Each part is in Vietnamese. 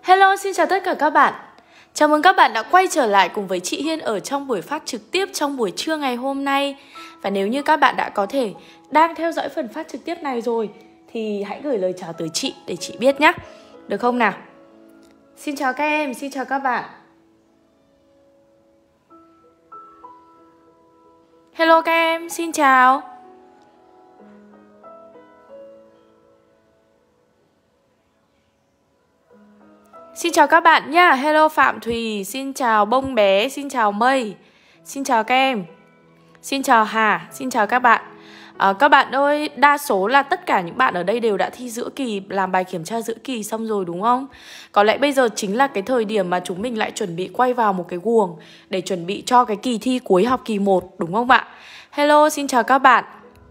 Hello, xin chào tất cả các bạn. Chào mừng các bạn đã quay trở lại cùng với chị Hiên ở trong buổi phát trực tiếp trong buổi trưa ngày hôm nay. Và nếu như các bạn đã có thể đang theo dõi phần phát trực tiếp này rồi thì hãy gửi lời chào tới chị để chị biết nhé. Được không nào? Xin chào các em, xin chào các bạn. Hello các em, xin chào. Xin chào các bạn nhá. Hello Phạm Thùy, xin chào Bông Bé, xin chào Mây, xin chào các em. Xin chào Hà, xin chào các bạn. Các bạn ơi, đa số là tất cả những bạn ở đây đều đã thi giữa kỳ, làm bài kiểm tra giữa kỳ xong rồi đúng không? Có lẽ bây giờ chính là cái thời điểm mà chúng mình lại chuẩn bị quay vào một cái guồng để chuẩn bị cho cái kỳ thi cuối học kỳ 1 đúng không ạ? Hello, xin chào các bạn.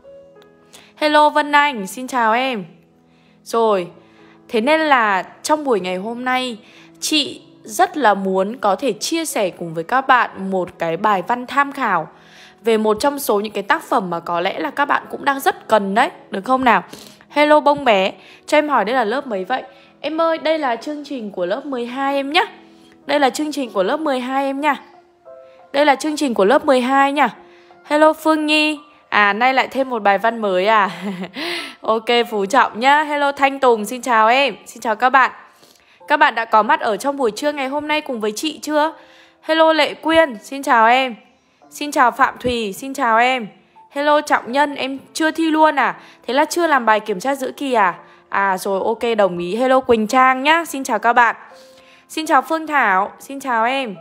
Hello Vân Anh, xin chào em. Rồi, thế nên là trong buổi ngày hôm nay chị rất là muốn có thể chia sẻ cùng với các bạn một cái bài văn tham khảo về một trong số những cái tác phẩm mà có lẽ là các bạn cũng đang rất cần đấy, được không nào? Hello Bông Bé, cho em hỏi đây là lớp mấy vậy? Em ơi, đây là chương trình của lớp 12 em nhá. Đây là chương trình của lớp 12 em nha. Đây là chương trình của lớp 12 nha. Hello Phương Nhi. Nay lại thêm một bài văn mới à? Ok, Phú Trọng nhá. Hello Thanh Tùng, xin chào em. Xin chào các bạn. Các bạn đã có mặt ở trong buổi trưa ngày hôm nay cùng với chị chưa? Hello Lệ Quyên, xin chào em. Xin chào Phạm Thùy, xin chào em. Hello Trọng Nhân, em chưa thi luôn à? Thế là chưa làm bài kiểm tra giữa kỳ à? Rồi ok, đồng ý. Hello Quỳnh Trang nhá, xin chào các bạn. Xin chào Phương Thảo, xin chào em.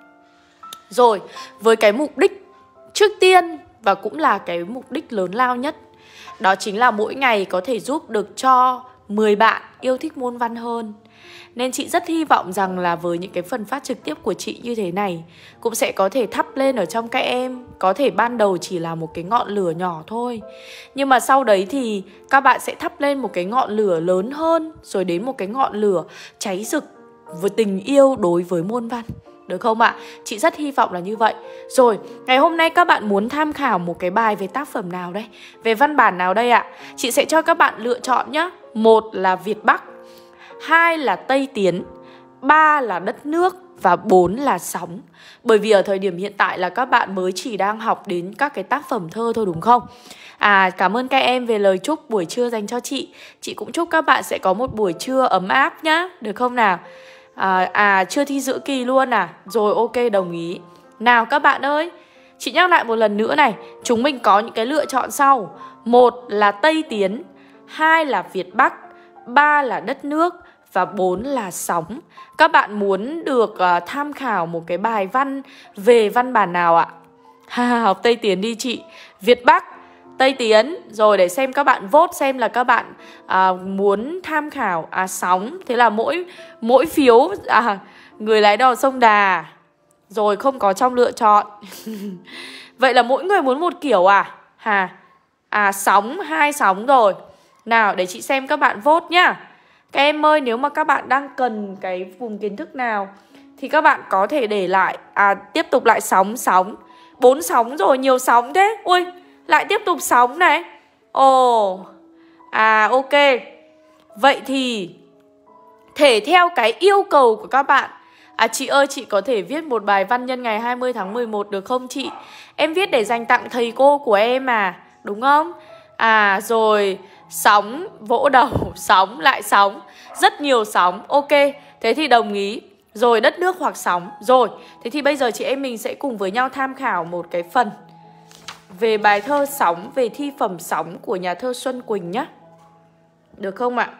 Rồi, với cái mục đích trước tiên và cũng là cái mục đích lớn lao nhất, đó chính là mỗi ngày có thể giúp được cho 10 bạn yêu thích môn văn hơn. Nên chị rất hy vọng rằng là với những cái phần phát trực tiếp của chị như thế này cũng sẽ có thể thắp lên ở trong các em. Có thể ban đầu chỉ là một cái ngọn lửa nhỏ thôi, nhưng mà sau đấy thì các bạn sẽ thắp lên một cái ngọn lửa lớn hơn, rồi đến một cái ngọn lửa cháy rực với tình yêu đối với môn văn. Được không ạ? Chị rất hy vọng là như vậy. Rồi, ngày hôm nay các bạn muốn tham khảo một cái bài về tác phẩm nào đây? Về văn bản nào đây ạ? Chị sẽ cho các bạn lựa chọn nhé. 1 là Việt Bắc, 2 là Tây Tiến, 3 là Đất Nước và 4 là Sóng. Bởi vì ở thời điểm hiện tại là các bạn mới chỉ đang học đến các cái tác phẩm thơ thôi đúng không? Cảm ơn các em về lời chúc buổi trưa dành cho chị. Chị cũng chúc các bạn sẽ có một buổi trưa ấm áp nhá. Được không nào? Chưa thi giữa kỳ luôn à? Rồi ok, đồng ý. Nào các bạn ơi, chị nhắc lại một lần nữa này. Chúng mình có những cái lựa chọn sau. 1 là Tây Tiến, 2 là Việt Bắc, 3 là Đất Nước và 4 là Sóng. Các bạn muốn được tham khảo một cái bài văn về văn bản nào ạ? Học Tây Tiến đi chị. Việt Bắc, Tây Tiến. Rồi để xem các bạn vote xem là các bạn muốn tham khảo Sóng. Thế là mỗi phiếu người lái đò sông Đà. Rồi không có trong lựa chọn. Vậy là mỗi người muốn một kiểu à? Sóng, 2 Sóng rồi. Nào để chị xem các bạn vote nhá. Các em ơi, nếu mà các bạn đang cần cái vùng kiến thức nào thì các bạn có thể để lại tiếp tục lại Sóng. 4 Sóng rồi, nhiều Sóng thế. Ui, lại tiếp tục Sóng này. Ok. Vậy thì thể theo cái yêu cầu của các bạn, chị ơi, chị có thể viết một bài văn nhân ngày 20 tháng 11 được không chị? Em viết để dành tặng thầy cô của em mà, đúng không? Rồi, Sóng, vỗ đầu, Sóng, lại Sóng. Rất nhiều Sóng, ok. Thế thì đồng ý. Rồi, Đất Nước hoặc Sóng. Rồi, thế thì bây giờ chị em mình sẽ cùng với nhau tham khảo một cái phần về bài thơ Sóng, về thi phẩm Sóng của nhà thơ Xuân Quỳnh nhé. Được không ạ?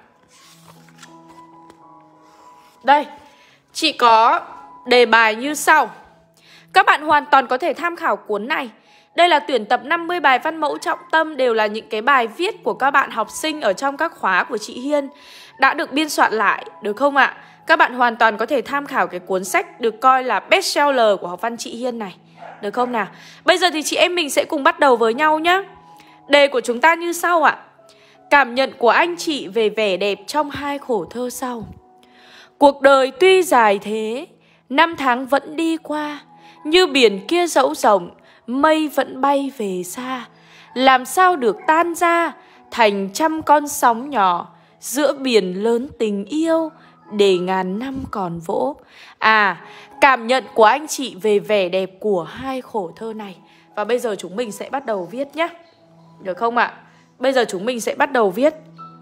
Đây, chị có đề bài như sau. Các bạn hoàn toàn có thể tham khảo cuốn này. Đây là tuyển tập 50 bài văn mẫu trọng tâm, đều là những cái bài viết của các bạn học sinh ở trong các khóa của chị Hiên đã được biên soạn lại, được không ạ? Các bạn hoàn toàn có thể tham khảo cái cuốn sách được coi là bestseller của học văn chị Hiên này. Được không nào? Bây giờ thì chị em mình sẽ cùng bắt đầu với nhau nhé. Đề của chúng ta như sau ạ. Cảm nhận của anh chị về vẻ đẹp trong 2 khổ thơ sau. Cuộc đời tuy dài thế, năm tháng vẫn đi qua, như biển kia dẫu rộng, mây vẫn bay về xa. Làm sao được tan ra thành trăm con sóng nhỏ, giữa biển lớn tình yêu, để ngàn năm còn vỗ. Cảm nhận của anh chị về vẻ đẹp của hai khổ thơ này. Và bây giờ chúng mình sẽ bắt đầu viết nhé. Được không ạ? Bây giờ chúng mình sẽ bắt đầu viết.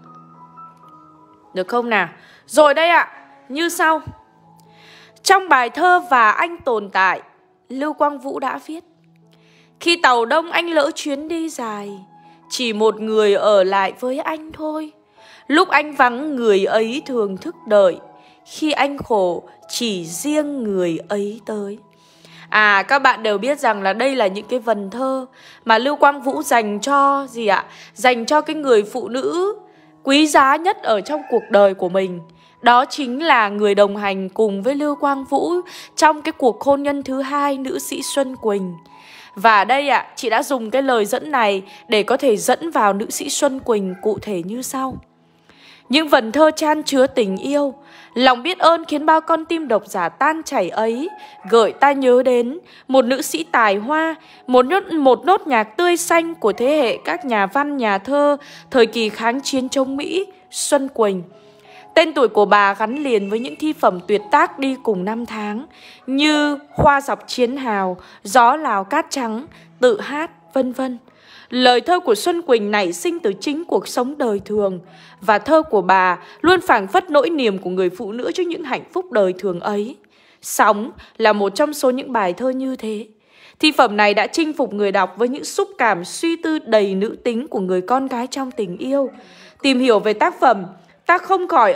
Được không nào? Rồi đây ạ, như sau. Trong bài thơ Và Anh Tồn Tại, Lưu Quang Vũ đã viết: khi tàu đông anh lỡ chuyến đi dài, chỉ một người ở lại với anh thôi. Lúc anh vắng người ấy thường thức đợi, khi anh khổ chỉ riêng người ấy tới. Các bạn đều biết rằng là đây là những cái vần thơ mà Lưu Quang Vũ dành cho gì ạ? Dành cho cái người phụ nữ quý giá nhất ở trong cuộc đời của mình. Đó chính là người đồng hành cùng với Lưu Quang Vũ trong cái cuộc hôn nhân thứ hai, nữ sĩ Xuân Quỳnh. Và đây chị đã dùng cái lời dẫn này để có thể dẫn vào nữ sĩ Xuân Quỳnh cụ thể như sau. Những vần thơ chan chứa tình yêu, lòng biết ơn khiến bao con tim độc giả tan chảy ấy gợi ta nhớ đến một nữ sĩ tài hoa, một nốt nhạc tươi xanh của thế hệ các nhà văn, nhà thơ thời kỳ kháng chiến chống Mỹ, Xuân Quỳnh. Tên tuổi của bà gắn liền với những thi phẩm tuyệt tác đi cùng năm tháng như Hoa Dọc Chiến Hào, Gió Lào Cát Trắng, Tự Hát, vân vân. Lời thơ của Xuân Quỳnh nảy sinh từ chính cuộc sống đời thường, và thơ của bà luôn phảng phất nỗi niềm của người phụ nữ cho những hạnh phúc đời thường ấy. Sóng là một trong số những bài thơ như thế. Thi phẩm này đã chinh phục người đọc với những xúc cảm suy tư đầy nữ tính của người con gái trong tình yêu. Tìm hiểu về tác phẩm, ta không khỏi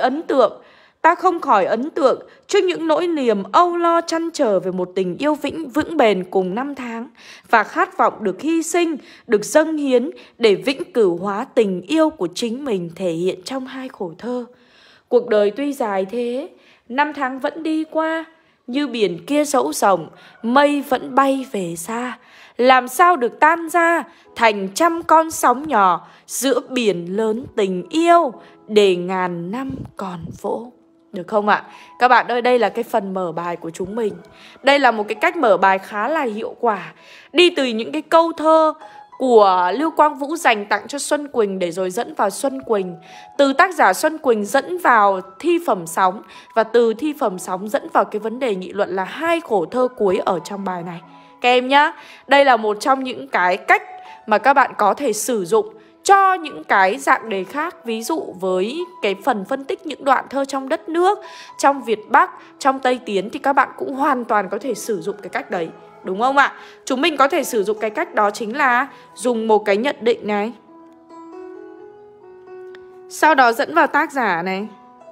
ấn tượng trước những nỗi niềm âu lo trăn trở về một tình yêu vững bền cùng năm tháng, và khát vọng được hy sinh, được dâng hiến để vĩnh cửu hóa tình yêu của chính mình thể hiện trong hai khổ thơ. Cuộc đời tuy dài thế, năm tháng vẫn đi qua, như biển kia dẫu rộng, mây vẫn bay về xa. Làm sao được tan ra thành trăm con sóng nhỏ giữa biển lớn tình yêu để ngàn năm còn vỗ. Được không ạ? Các bạn ơi, đây là cái phần mở bài của chúng mình. Đây là một cái cách mở bài khá là hiệu quả, đi từ những cái câu thơ của Lưu Quang Vũ dành tặng cho Xuân Quỳnh để rồi dẫn vào Xuân Quỳnh, từ tác giả Xuân Quỳnh dẫn vào thi phẩm Sóng, và từ thi phẩm Sóng dẫn vào cái vấn đề nghị luận là hai khổ thơ cuối ở trong bài này. Các em nhá, đây là một trong những cái cách mà các bạn có thể sử dụng cho những cái dạng đề khác. Ví dụ với cái phần phân tích những đoạn thơ trong đất nước, trong Việt Bắc, trong Tây Tiến, thì các bạn cũng hoàn toàn có thể sử dụng cái cách đấy. Đúng không ạ? Chúng mình có thể sử dụng cái cách đó chính là dùng một cái nhận định này, sau đó dẫn vào tác giả này,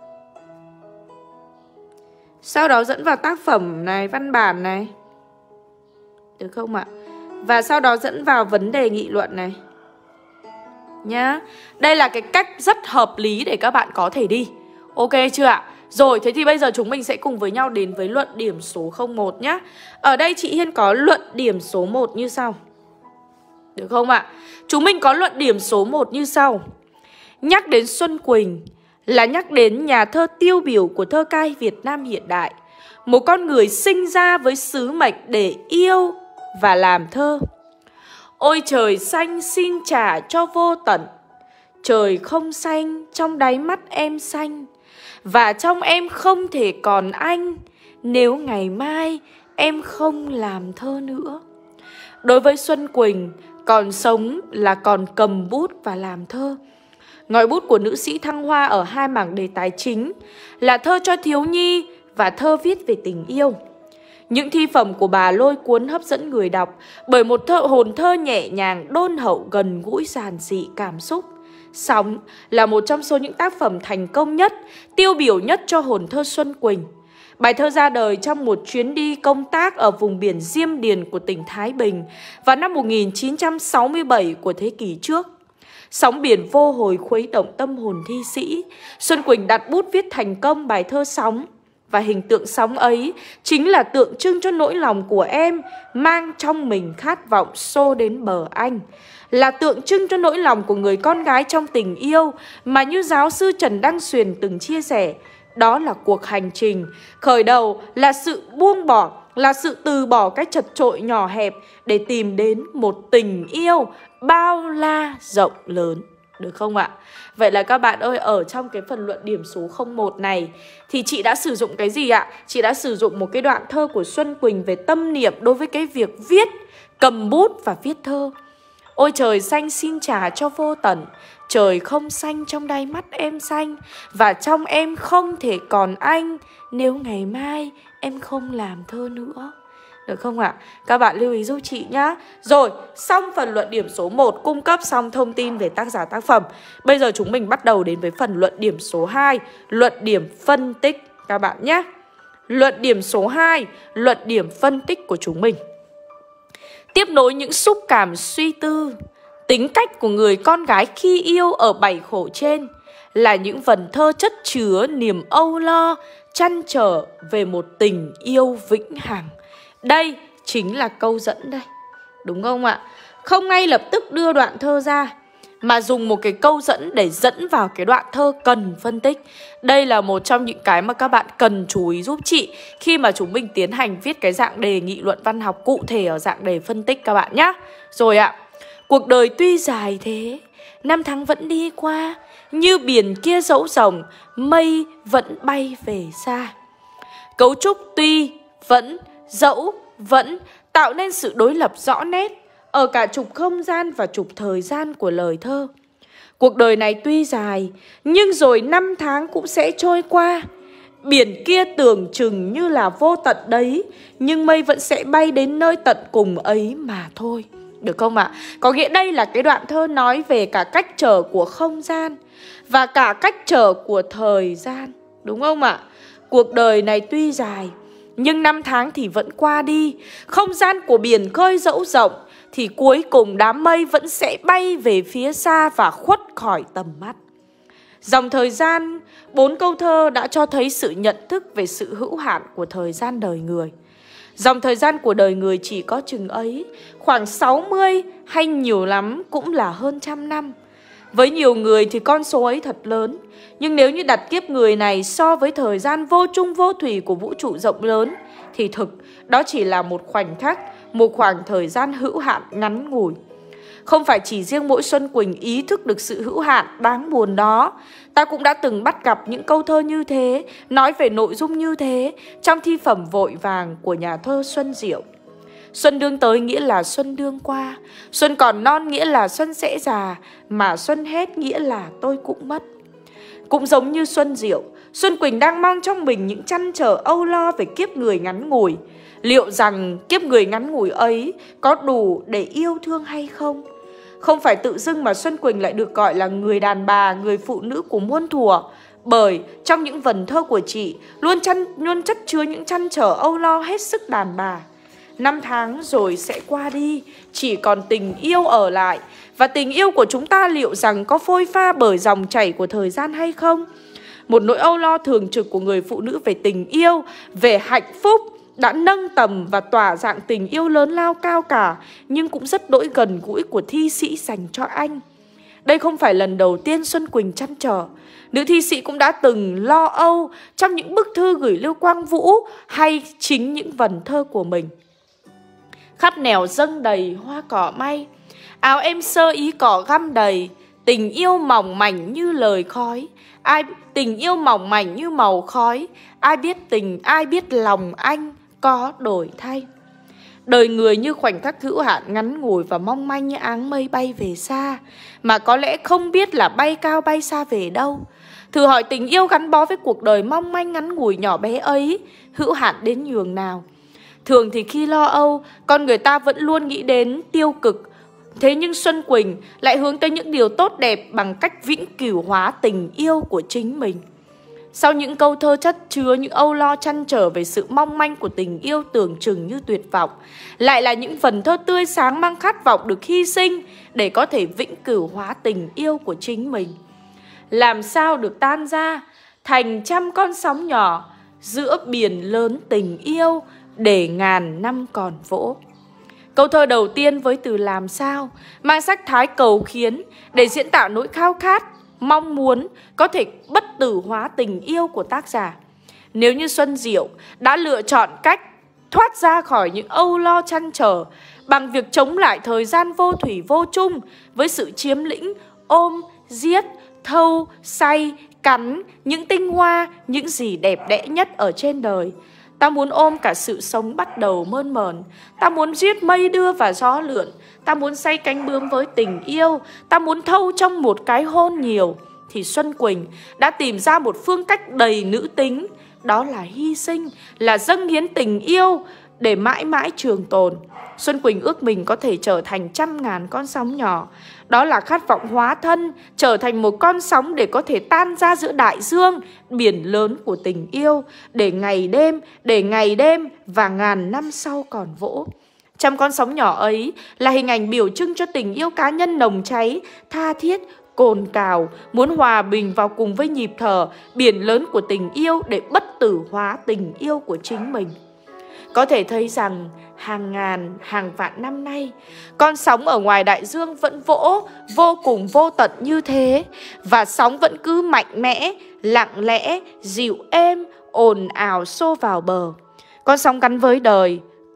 sau đó dẫn vào tác phẩm này, văn bản này. Được không ạ? Và sau đó dẫn vào vấn đề nghị luận này nhá. Đây là cái cách rất hợp lý để các bạn có thể đi. Ok chưa ạ? Rồi, thế thì bây giờ chúng mình sẽ cùng với nhau đến với luận điểm số 01 nhá. Ở đây chị Hiên có luận điểm số 1 như sau. Được không ạ? Chúng mình có luận điểm số 1 như sau. Nhắc đến Xuân Quỳnh là nhắc đến nhà thơ tiêu biểu của thơ ca Việt Nam hiện đại. Một con người sinh ra với sứ mệnh để yêu và làm thơ. Ôi trời xanh xin trả cho vô tận, trời không xanh trong đáy mắt em xanh, và trong em không thể còn anh nếu ngày mai em không làm thơ nữa. Đối với Xuân Quỳnh, còn sống là còn cầm bút và làm thơ. Ngòi bút của nữ sĩ thăng hoa ở hai mảng đề tài chính là thơ cho thiếu nhi và thơ viết về tình yêu. Những thi phẩm của bà lôi cuốn hấp dẫn người đọc bởi một hồn thơ nhẹ nhàng, đôn hậu, gần gũi, giản dị, cảm xúc. Sóng là một trong số những tác phẩm thành công nhất, tiêu biểu nhất cho hồn thơ Xuân Quỳnh. Bài thơ ra đời trong một chuyến đi công tác ở vùng biển Diêm Điền của tỉnh Thái Bình vào năm 1967 của thế kỷ trước. Sóng biển vô hồi khuấy động tâm hồn thi sĩ. Xuân Quỳnh đặt bút viết thành công bài thơ Sóng. Và hình tượng sóng ấy chính là tượng trưng cho nỗi lòng của em mang trong mình khát vọng xô đến bờ anh. Là tượng trưng cho nỗi lòng của người con gái trong tình yêu mà như giáo sư Trần Đăng Xuyền từng chia sẻ. Đó là cuộc hành trình, khởi đầu là sự buông bỏ, là sự từ bỏ cái chật chội nhỏ hẹp để tìm đến một tình yêu bao la rộng lớn. được không ạ? Vậy là các bạn ơi, ở trong cái phần luận điểm số 01 này thì chị đã sử dụng cái gì ạ? Chị đã sử dụng một cái đoạn thơ của Xuân Quỳnh về tâm niệm đối với cái việc viết, cầm bút và viết thơ. Ôi trời xanh xin trả cho vô tận, trời không xanh trong đáy mắt em xanh, và trong em không thể còn anh nếu ngày mai em không làm thơ nữa. Được không ạ? Các bạn lưu ý giúp chị nhá. Rồi, xong phần luận điểm số 1, cung cấp xong thông tin về tác giả tác phẩm. Bây giờ chúng mình bắt đầu đến với phần luận điểm số 2, luận điểm phân tích các bạn nhé. Luận điểm số 2, luận điểm phân tích của chúng mình. Tiếp nối những xúc cảm suy tư, tính cách của người con gái khi yêu ở 7 khổ trên là những vần thơ chất chứa niềm âu lo, trăn trở về một tình yêu vĩnh hằng. Đây chính là câu dẫn đây, đúng không ạ? Không ngay lập tức đưa đoạn thơ ra, mà dùng một cái câu dẫn để dẫn vào cái đoạn thơ cần phân tích. Đây là một trong những cái mà các bạn cần chú ý giúp chị khi mà chúng mình tiến hành viết cái dạng đề nghị luận văn học cụ thể ở dạng đề phân tích các bạn nhé. Rồi ạ, cuộc đời tuy dài thế, năm tháng vẫn đi qua, như biển kia dẫu rồng, mây vẫn bay về xa. Cấu trúc tuy, vẫn, dẫu, vẫn tạo nên sự đối lập rõ nét ở cả trục không gian và trục thời gian của lời thơ. Cuộc đời này tuy dài, nhưng rồi năm tháng cũng sẽ trôi qua. Biển kia tưởng chừng như là vô tận đấy, nhưng mây vẫn sẽ bay đến nơi tận cùng ấy mà thôi. Được không ạ? Có nghĩa đây là cái đoạn thơ nói về cả cách trở của không gian và cả cách trở của thời gian. Đúng không ạ? Cuộc đời này tuy dài, nhưng năm tháng thì vẫn qua đi. Không gian của biển khơi dẫu rộng, thì cuối cùng đám mây vẫn sẽ bay về phía xa và khuất khỏi tầm mắt. Dòng thời gian, 4 câu thơ đã cho thấy sự nhận thức về sự hữu hạn của thời gian đời người. Dòng thời gian của đời người chỉ có chừng ấy, khoảng 60 hay nhiều lắm cũng là hơn 100 năm. Với nhiều người thì con số ấy thật lớn, nhưng nếu như đặt kiếp người này so với thời gian vô chung vô thủy của vũ trụ rộng lớn, thì thực đó chỉ là một khoảnh khắc, một khoảng thời gian hữu hạn ngắn ngủi. Không phải chỉ riêng mỗi Xuân Quỳnh ý thức được sự hữu hạn đáng buồn đó. Ta cũng đã từng bắt gặp những câu thơ như thế, nói về nội dung như thế trong thi phẩm Vội Vàng của nhà thơ Xuân Diệu. Xuân đương tới nghĩa là xuân đương qua, xuân còn non nghĩa là xuân sẽ già, mà xuân hết nghĩa là tôi cũng mất. Cũng giống như Xuân Diệu, Xuân Quỳnh đang mang trong mình những trăn trở âu lo về kiếp người ngắn ngủi. Liệu rằng kiếp người ngắn ngủi ấy có đủ để yêu thương hay không? Không phải tự dưng mà Xuân Quỳnh lại được gọi là người đàn bà, người phụ nữ của muôn thuở. Bởi trong những vần thơ của chị luôn chất chứa những trăn trở âu lo hết sức đàn bà. Năm tháng rồi sẽ qua đi, chỉ còn tình yêu ở lại. Và tình yêu của chúng ta liệu rằng có phôi pha bởi dòng chảy của thời gian hay không? Một nỗi âu lo thường trực của người phụ nữ về tình yêu, về hạnh phúc đã nâng tầm và tỏa dạng tình yêu lớn lao cao cả, nhưng cũng rất đỗi gần gũi của thi sĩ dành cho anh. Đây không phải lần đầu tiên Xuân Quỳnh trăn trở. Nữ thi sĩ cũng đã từng lo âu trong những bức thư gửi Lưu Quang Vũ hay chính những vần thơ của mình. Khắp nẻo dâng đầy hoa cỏ may, áo em sơ ý cỏ găm đầy, tình yêu mỏng mảnh như lời khói, tình yêu mỏng mảnh như màu khói, ai biết tình, ai biết lòng anh có đổi thay. Đời người như khoảnh khắc hữu hạn ngắn ngủi và mong manh như áng mây bay về xa, mà có lẽ không biết là bay cao bay xa về đâu. Thử hỏi tình yêu gắn bó với cuộc đời mong manh ngắn ngủi nhỏ bé ấy hữu hạn đến nhường nào. Thường thì khi lo âu, con người ta vẫn luôn nghĩ đến tiêu cực. Thế nhưng Xuân Quỳnh lại hướng tới những điều tốt đẹp bằng cách vĩnh cửu hóa tình yêu của chính mình. Sau những câu thơ chất chứa những âu lo trăn trở về sự mong manh của tình yêu tưởng chừng như tuyệt vọng, lại là những vần thơ tươi sáng mang khát vọng được hy sinh để có thể vĩnh cửu hóa tình yêu của chính mình. Làm sao được tan ra thành trăm con sóng nhỏ giữa biển lớn tình yêu để ngàn năm còn vỗ. Câu thơ đầu tiên với từ làm sao mang sắc thái cầu khiến để diễn tả nỗi khao khát, mong muốn có thể bất tử hóa tình yêu của tác giả. Nếu như Xuân Diệu đã lựa chọn cách thoát ra khỏi những âu lo trăn trở bằng việc chống lại thời gian vô thủy vô chung với sự chiếm lĩnh, ôm, giết, thâu, xay, cắn những tinh hoa, những gì đẹp đẽ nhất ở trên đời. Ta muốn ôm cả sự sống bắt đầu mơn mởn. Ta muốn giết mây đưa và gió lượn. Ta muốn xay cánh bướm với tình yêu. Ta muốn thâu trong một cái hôn nhiều. Thì Xuân Quỳnh đã tìm ra một phương cách đầy nữ tính. Đó là hy sinh, là dâng hiến tình yêu để mãi mãi trường tồn. Xuân Quỳnh ước mình có thể trở thành trăm ngàn con sóng nhỏ. Đó là khát vọng hóa thân, trở thành một con sóng để có thể tan ra giữa đại dương, biển lớn của tình yêu, để ngày đêm và ngàn năm sau còn vỗ. Trăm con sóng nhỏ ấy là hình ảnh biểu trưng cho tình yêu cá nhân nồng cháy, tha thiết, cồn cào, muốn hòa bình vào cùng với nhịp thở, biển lớn của tình yêu để bất tử hóa tình yêu của chính mình. Có thể thấy rằng hàng ngàn, hàng vạn năm nay, con sóng ở ngoài đại dương vẫn vỗ vô cùng vô tận như thế. Và sóng vẫn cứ mạnh mẽ, lặng lẽ, dịu êm, ồn ào xô vào bờ. Con sóng gắn với đời,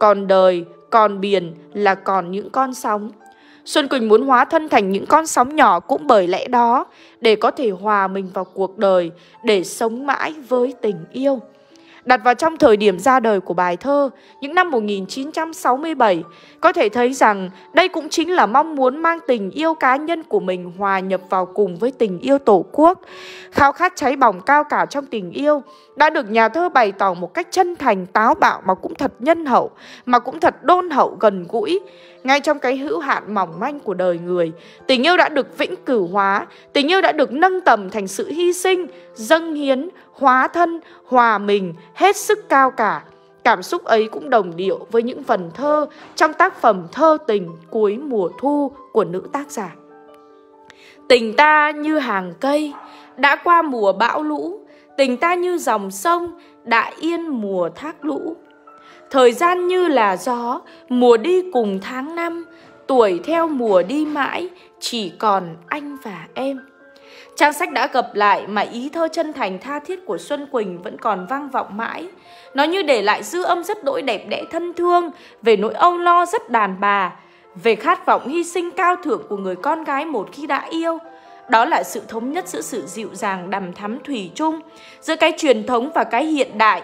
còn biển là còn những con sóng. Xuân Quỳnh muốn hóa thân thành những con sóng nhỏ cũng bởi lẽ đó, để có thể hòa mình vào cuộc đời, để sống mãi với tình yêu. Đặt vào trong thời điểm ra đời của bài thơ, những năm 1967, có thể thấy rằng đây cũng chính là mong muốn mang tình yêu cá nhân của mình hòa nhập vào cùng với tình yêu Tổ quốc. Khao khát cháy bỏng cao cả trong tình yêu đã được nhà thơ bày tỏ một cách chân thành, táo bạo mà cũng thật nhân hậu, mà cũng thật đôn hậu, gần gũi. Ngay trong cái hữu hạn mỏng manh của đời người, tình yêu đã được vĩnh cửu hóa, tình yêu đã được nâng tầm thành sự hy sinh, dâng hiến, hóa thân, hòa mình, hết sức cao cả. Cảm xúc ấy cũng đồng điệu với những vần thơ trong tác phẩm Thơ Tình Cuối Mùa Thu của nữ tác giả. Tình ta như hàng cây, đã qua mùa bão lũ. Tình ta như dòng sông, đã yên mùa thác lũ. Thời gian như là gió, mùa đi cùng tháng năm. Tuổi theo mùa đi mãi, chỉ còn anh và em. Trang sách đã gập lại mà ý thơ chân thành tha thiết của Xuân Quỳnh vẫn còn vang vọng mãi. Nó như để lại dư âm rất đỗi đẹp đẽ thân thương, về nỗi âu lo rất đàn bà, về khát vọng hy sinh cao thượng của người con gái một khi đã yêu. Đó là sự thống nhất giữa sự dịu dàng đằm thắm thủy chung, giữa cái truyền thống và cái hiện đại,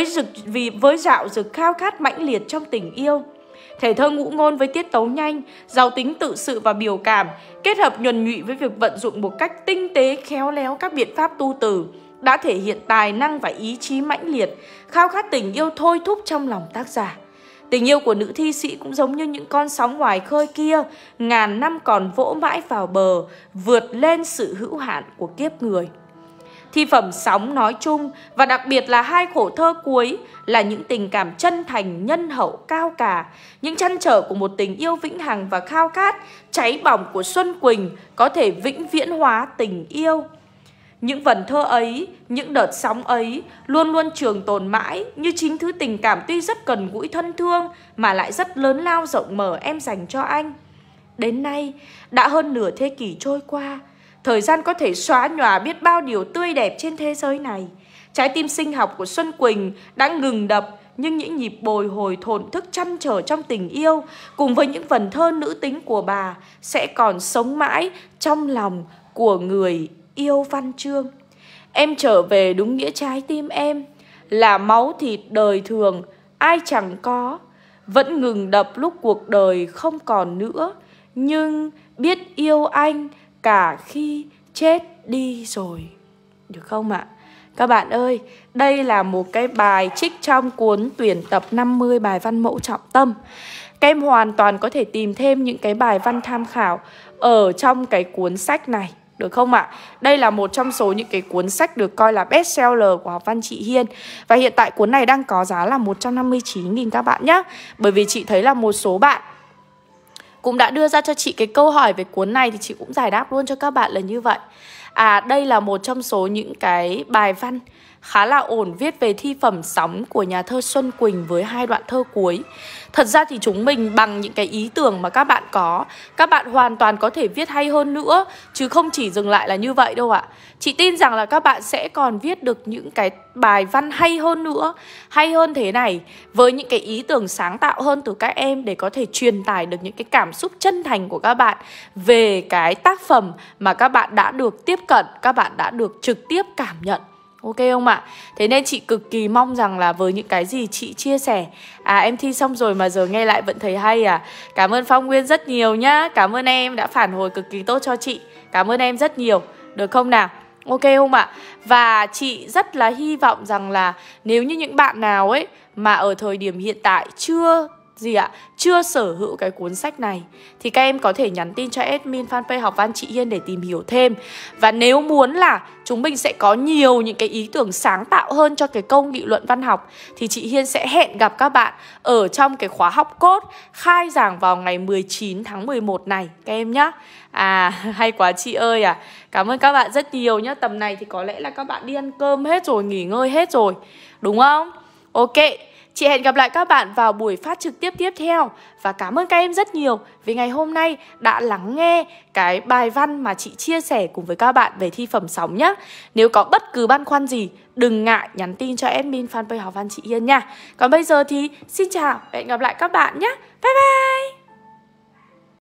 với dạo dực khao khát mãnh liệt trong tình yêu. Thể thơ ngũ ngôn với tiết tấu nhanh, giàu tính tự sự và biểu cảm, kết hợp nhuần nhụy với việc vận dụng một cách tinh tế khéo léo các biện pháp tu từ, đã thể hiện tài năng và ý chí mãnh liệt, khao khát tình yêu thôi thúc trong lòng tác giả. Tình yêu của nữ thi sĩ cũng giống như những con sóng ngoài khơi kia, ngàn năm còn vỗ mãi vào bờ, vượt lên sự hữu hạn của kiếp người. Thi phẩm Sóng nói chung, và đặc biệt là hai khổ thơ cuối, là những tình cảm chân thành, nhân hậu, cao cả, những trăn trở của một tình yêu vĩnh hằng và khao khát, cháy bỏng của Xuân Quỳnh có thể vĩnh viễn hóa tình yêu. Những vần thơ ấy, những đợt sóng ấy luôn luôn trường tồn mãi như chính thứ tình cảm tuy rất gần gũi thân thương mà lại rất lớn lao rộng mở em dành cho anh. Đến nay, đã hơn nửa thế kỷ trôi qua, thời gian có thể xóa nhòa biết bao điều tươi đẹp trên thế giới này. Trái tim sinh học của Xuân Quỳnh đã ngừng đập, nhưng những nhịp bồi hồi thổn thức trăn trở trong tình yêu cùng với những vần thơ nữ tính của bà sẽ còn sống mãi trong lòng của người yêu văn chương. Em trở về đúng nghĩa trái tim em, là máu thịt đời thường, ai chẳng có, vẫn ngừng đập lúc cuộc đời không còn nữa, nhưng biết yêu anh cả khi chết đi rồi. Được không ạ? Các bạn ơi, đây là một cái bài trích trong cuốn tuyển tập 50 bài văn mẫu trọng tâm. Các em hoàn toàn có thể tìm thêm những cái bài văn tham khảo ở trong cái cuốn sách này. Được không ạ? Đây là một trong số những cái cuốn sách được coi là bestseller của học văn chị Hiên. Và hiện tại cuốn này đang có giá là 159.000 các bạn nhé. Bởi vì chị thấy là một số bạn cũng đã đưa ra cho chị cái câu hỏi về cuốn này, thì chị cũng giải đáp luôn cho các bạn là như vậy. Đây là một trong số những cái bài văn khá là ổn, viết về thi phẩm Sóng của nhà thơ Xuân Quỳnh với 2 đoạn thơ cuối. Thật ra thì chúng mình bằng những cái ý tưởng mà các bạn có, các bạn hoàn toàn có thể viết hay hơn nữa, chứ không chỉ dừng lại là như vậy đâu ạ. Chị tin rằng là các bạn sẽ còn viết được những cái bài văn hay hơn nữa, hay hơn thế này, với những cái ý tưởng sáng tạo hơn từ các em, để có thể truyền tải được những cái cảm xúc chân thành của các bạn về cái tác phẩm mà các bạn đã được tiếp cận, các bạn đã được trực tiếp cảm nhận. Ok không ạ? Thế nên chị cực kỳ mong rằng là với những cái gì chị chia sẻ, em thi xong rồi mà giờ nghe lại vẫn thấy hay à? Cảm ơn Phong Nguyên rất nhiều nhá. Cảm ơn em đã phản hồi cực kỳ tốt cho chị. Cảm ơn em rất nhiều. Được không nào? Ok không ạ? Và chị rất là hy vọng rằng là nếu như những bạn nào ấy mà ở thời điểm hiện tại chưa sở hữu cái cuốn sách này, thì các em có thể nhắn tin cho admin fanpage Học Văn chị Hiên để tìm hiểu thêm. Và nếu muốn là chúng mình sẽ có nhiều những cái ý tưởng sáng tạo hơn cho cái câu nghị luận văn học, thì chị Hiên sẽ hẹn gặp các bạn ở trong cái khóa học code khai giảng vào ngày 19 tháng 11 này các em nhá. Hay quá chị ơi à. Cảm ơn các bạn rất nhiều nhá. Tầm này thì có lẽ là các bạn đi ăn cơm hết rồi, nghỉ ngơi hết rồi, đúng không? Ok. Chị hẹn gặp lại các bạn vào buổi phát trực tiếp tiếp theo. Và cảm ơn các em rất nhiều vì ngày hôm nay đã lắng nghe cái bài văn mà chị chia sẻ cùng với các bạn về thi phẩm Sóng nhé. Nếu có bất cứ băn khoăn gì, đừng ngại nhắn tin cho admin fanpage Học Văn chị Hiên nha. Còn bây giờ thì xin chào và hẹn gặp lại các bạn nhé. Bye bye.